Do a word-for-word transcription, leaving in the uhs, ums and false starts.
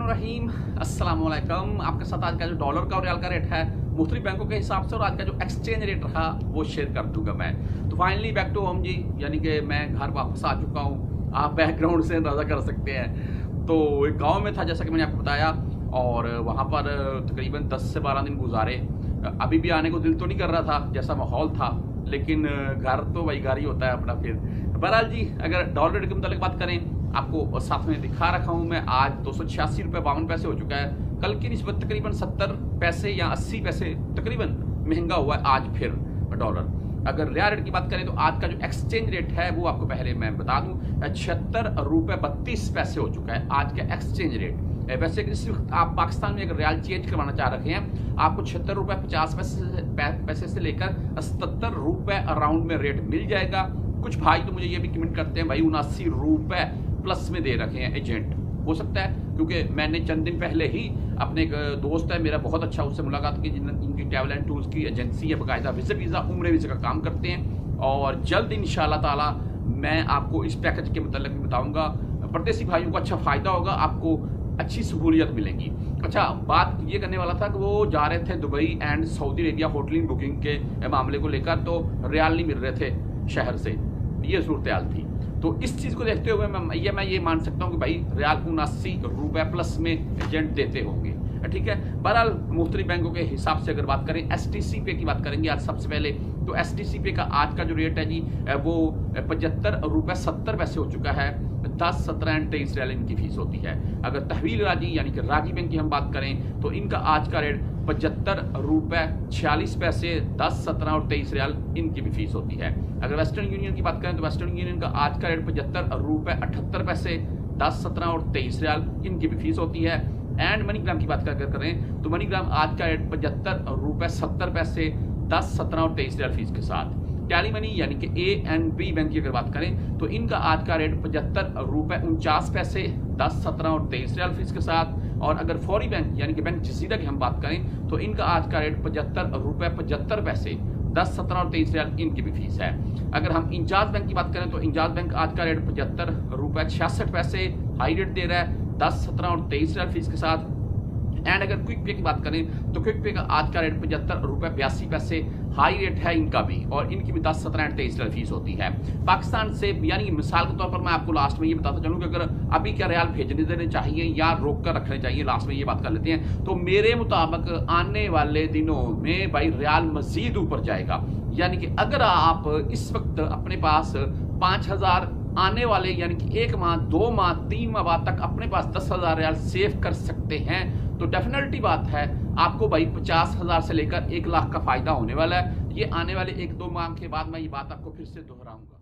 रहीम अस्सलाम वालेकुम। आपके साथ आज का जो डॉलर का और रियाल का रेट है मुख्तलिफ बैंकों के हिसाब से और आज का जो एक्सचेंज रेट रहा वो शेयर कर दूंगा मैं। तो फाइनली बैक टू होम जी, यानी कि मैं घर वापस आ चुका हूँ। आप बैकग्राउंड से अंदाज़ा कर सकते हैं। तो एक गांव में था जैसा कि मैंने आपको बताया, और वहाँ पर तकरीबन दस से बारह दिन गुजारे। अभी भी आने को दिल तो नहीं कर रहा था जैसा माहौल था, लेकिन घर तो वही घर ही होता है अपना। फिर बहरहाल जी, अगर डॉलर रेट के मुताबिक बात करें, आपको साथ में दिखा रखा हूं मैं। आज दो सौ छियासी रुपये बावन पैसे हो चुका है। कल की निस्बत तकरीबन सत्तर पैसे या अस्सी पैसे तकरीबन महंगा हुआ है आज फिर डॉलर। अगर रियाल रेट की बात करें तो आज का जो एक्सचेंज रेट है वो आपको पहले मैं बता दूं, छिहत्तर रुपये बत्तीस पैसे हो चुका है आज का एक्सचेंज रेट। वैसे इस वक्त आप पाकिस्तान में अगर रियाल चेंज करवाना चाह रहे हैं, आपको छिहत्तर रुपये पचास पैसे पैसे से लेकर सत्तर रुपये अराउंड में रेट मिल जाएगा। कुछ भाई तो मुझे ये भी कमेंट करते हैं भाई उनासी रुपये प्लस में दे रखे हैं एजेंट। हो सकता है क्योंकि मैंने चंद दिन पहले ही अपने एक दोस्त है मेरा बहुत अच्छा, उससे मुलाकात की, जिन इनकी ट्रैवल एंड टूर्स की एजेंसी है, बाकायदा विजिट वीज़ा उम्र वीज़ा का काम करते हैं। और जल्द इंशाल्लाह ताला मैं आपको इस पैकेज के मतलब भी बताऊंगा। परदेसी भाइयों को अच्छा फ़ायदा होगा, आपको अच्छी सहूलियत मिलेगी। अच्छा, बात ये करने वाला था कि वो जा रहे थे Dubai and Saudi Arabia hotelling booking के मामले को लेकर, तो रियाल नहीं मिल रहे थे शहर से, ये सूरत हाल थी। तो इस चीज़ को देखते हुए मैं ये मैं ये मान सकता हूँ कि भाई रियाल उनासी रुपये प्लस में एजेंट देते होंगे, ठीक है। बहरहाल मुख्तलिफ बैंकों के हिसाब से अगर बात करें, एस टी सी पे की बात करेंगे आज सबसे पहले। तो एस टी सी पे का आज का जो रेट है जी वो पचहत्तर रुपये सत्तर पैसे हो चुका है। दस सत्रह एंड तेईस रियाल इनकी फीस होती है। अगर तहवील राजी यानी कि रागी बैंक की हम बात करें तो इनका आज का रेट पचहत्तर रुपये छियालीस पैसे, दस सत्रह और तेईस रियाल इनकी भी फीस होती है। अगर वेस्टर्न यूनियन की बात करें तो वेस्टर्न यूनियन का आज का रेट पचहत्तर रुपये अठहत्तर पैसे, दस सत्रह और तेईस रियाल इनकी भी फीस होती है। एंड मनीग्राम की बात कर करें तो मनीग्राम आज का रेट पचहत्तर रुपये सत्तर पैसे, दस सत्रह और तेईस रियाल फीस के साथ। टैली मनी यानी कि ए एंड बी बैंक की अगर बात करें तो इनका आज का रेट पचहत्तर रुपये उनचास पैसे, दस सत्रह और तेईस रियाल फीस के साथ। और अगर फौरी बैंक यानी कि बैंक जसीरा की हम बात करें तो इनका आज का रेट पचहत्तर रुपये पचहत्तर पैसे, दस सत्रह और तेईस रियाल इनकी भी फीस है। अगर हम इंजाज बैंक की बात करें तो इंजाज बैंक आज का रेट पचहत्तर रुपये छियासठ पैसे हाई रेट दे रहा है, दस सत्रह और तेईस रियाल फीस के साथ। एंड अगर क्विक पे की बात करें तो क्विक पे का आज का रेट पचहत्तर रुपये बयासी पैसे हाई रेट है इनका भी, और इनकी भी दस सत्रह तेईस रियाल फीस होती है। पाकिस्तान से यानी मिसाल के तौर पर मैं आपको लास्ट में ये बताता चलूँ कि अगर अभी क्या रियाल भेजने देने चाहिए या रोक कर रखने चाहिए, लास्ट में ये बात कर लेते हैं। तो मेरे मुताबिक आने वाले दिनों में भाई रियाल मजीद ऊपर जाएगा। यानी कि अगर आप इस वक्त अपने पास पाँच हजार आने वाले यानी कि एक माह, दो माह, तीन माह बाद तक अपने पास दस हजार रियाल सेव कर सकते हैं, तो डेफिनेटली बात है आपको भाई पचास हजार से लेकर एक लाख का फायदा होने वाला है। ये आने वाले एक दो माह के बाद मैं ये बात आपको फिर से दोहराऊंगा।